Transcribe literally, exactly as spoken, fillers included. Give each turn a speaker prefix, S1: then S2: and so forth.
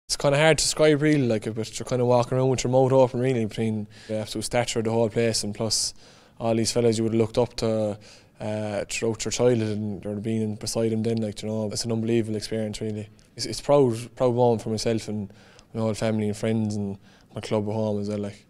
S1: It's kind of hard to describe really, like, but you're kind of walking around with your mouth open really between the absolute stature of the whole place, and plus all these fellas you would have looked up to uh, throughout your childhood, and you're being beside them then, like, you know, it's an unbelievable experience really. It's, it's proud, proud moment for myself and my whole family and friends and my club at home as well, like.